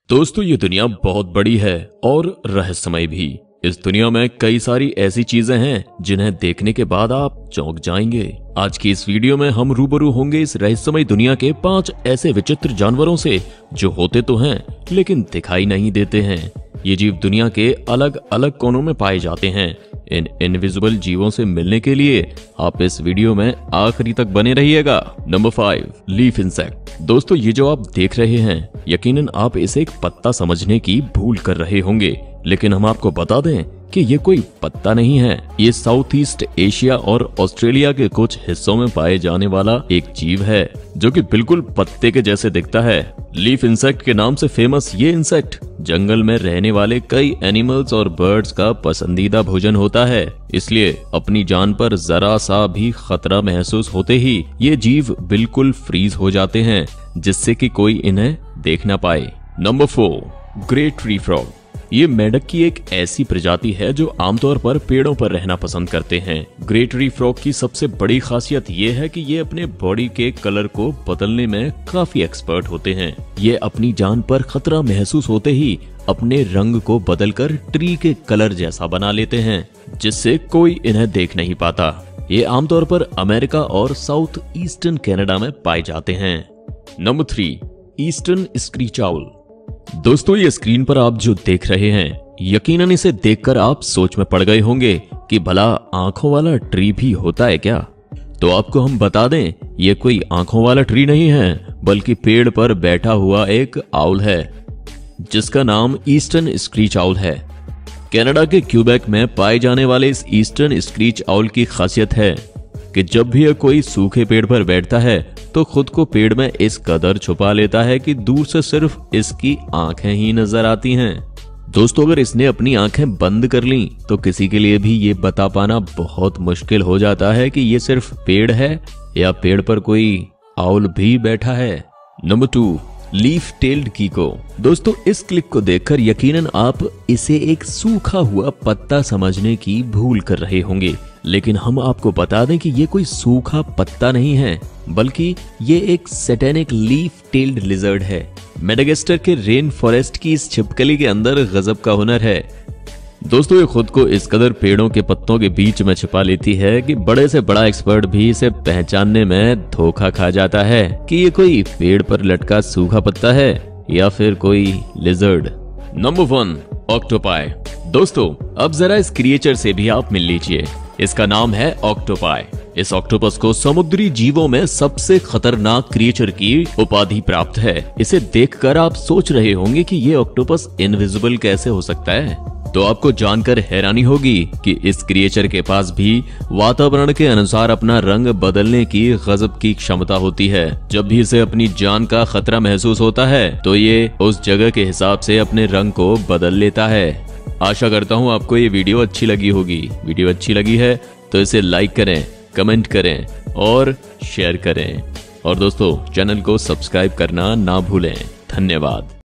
दोस्तों ये दुनिया बहुत बड़ी है और रहस्यमय भी। इस दुनिया में कई सारी ऐसी चीजें हैं जिन्हें देखने के बाद आप चौंक जाएंगे। आज की इस वीडियो में हम रूबरू होंगे इस रहस्यमय दुनिया के 5 ऐसे विचित्र जानवरों से जो होते तो हैं लेकिन दिखाई नहीं देते हैं। ये जीव दुनिया के अलग अलग कोनों में पाए जाते हैं। इन इनविजिबल जीवों से मिलने के लिए आप इस वीडियो में आखिरी तक बने रहिएगा। Number 5, leaf insect. दोस्तों ये जो आप देख रहे हैं यकीनन आप इसे एक पत्ता समझने की भूल कर रहे होंगे, लेकिन हम आपको बता दें कि ये कोई पत्ता नहीं है। ये साउथ ईस्ट एशिया और ऑस्ट्रेलिया के कुछ हिस्सों में पाए जाने वाला एक जीव है जो कि बिल्कुल पत्ते के जैसे दिखता है। लीफ इंसेक्ट के नाम से फेमस ये इंसेक्ट जंगल में रहने वाले कई एनिमल्स और बर्ड्स का पसंदीदा भोजन होता है। इसलिए अपनी जान पर जरा सा भी खतरा महसूस होते ही ये जीव बिल्कुल फ्रीज हो जाते हैं, जिससे कि कोई इन्हें देख ना पाए। Number 4, great tree frog. ये मेंढक की एक ऐसी प्रजाति है जो आमतौर पर पेड़ों पर रहना पसंद करते हैं। ग्रेट ट्री फ्रॉग की सबसे बड़ी खासियत ये है कि ये अपने बॉडी के कलर को बदलने में काफी एक्सपर्ट होते हैं। ये अपनी जान पर खतरा महसूस होते ही अपने रंग को बदलकर ट्री के कलर जैसा बना लेते हैं, जिससे कोई इन्हें देख नहीं पाता। ये आमतौर पर अमेरिका और साउथ ईस्टर्न कनाडा में पाए जाते हैं। Number 3, eastern screech owl. दोस्तों ये स्क्रीन पर आप जो देख रहे हैं यकीनन इसे देखकर आप सोच में पड़ गए होंगे कि भला आंखों वाला ट्री भी होता है क्या। तो आपको हम बता दें ये कोई आंखों वाला ट्री नहीं है, बल्कि पेड़ पर बैठा हुआ एक आउल है जिसका नाम ईस्टर्न स्क्रीच आउल है। कनाडा के क्यूबेक में पाए जाने वाले इस ईस्टर्न स्क्रीच आउल की खासियत है कि जब भी यह कोई सूखे पेड़ पर बैठता है तो खुद को पेड़ में इस कदर छुपा लेता है कि दूर से सिर्फ इसकी आंखें ही नजर आती हैं। दोस्तों अगर इसने अपनी आंखें बंद कर लीं तो किसी के लिए भी ये बता पाना बहुत मुश्किल हो जाता है कि ये सिर्फ पेड़ है या पेड़ पर कोई आउल भी बैठा है। Number 2, leaf tailed gecko. दोस्तों इस क्लिप को देखकर यकीनन आप इसे एक सूखा हुआ पत्ता समझने की भूल कर रहे होंगे, लेकिन हम आपको बता दें कि ये कोई सूखा पत्ता नहीं है, बल्कि ये एक सैटेनिक लीफ टेल्ड लिजर्ड है। मेडागास्कर के रेन फॉरेस्ट की इस छिपकली के अंदर गजब का हुनर है। दोस्तों ये खुद को इस कदर पेड़ों के पत्तों के बीच में छिपा लेती है कि बड़े से बड़ा एक्सपर्ट भी इसे पहचानने में धोखा खा जाता है कि ये कोई पेड़ पर लटका सूखा पत्ता है या फिर कोई लिजर्ड। Number 1, octopi. दोस्तों अब जरा इस क्रिएचर से भी आप मिल लीजिए। इसका नाम है ऑक्टोपाई। इस ऑक्टोपस को समुद्री जीवों में सबसे खतरनाक क्रिएचर की उपाधि प्राप्त है। इसे देखकर आप सोच रहे होंगे कि ये ऑक्टोपस इनविजिबल कैसे हो सकता है। तो आपको जानकर हैरानी होगी कि इस क्रिएचर के पास भी वातावरण के अनुसार अपना रंग बदलने की गजब की क्षमता होती है। जब भी इसे अपनी जान का खतरा महसूस होता है तो ये उस जगह के हिसाब से अपने रंग को बदल लेता है। आशा करता हूँ आपको ये वीडियो अच्छी लगी होगी। वीडियो अच्छी लगी है तो इसे लाइक करें, कमेंट करें और शेयर करें। और दोस्तों चैनल को सब्सक्राइब करना ना भूलें। धन्यवाद।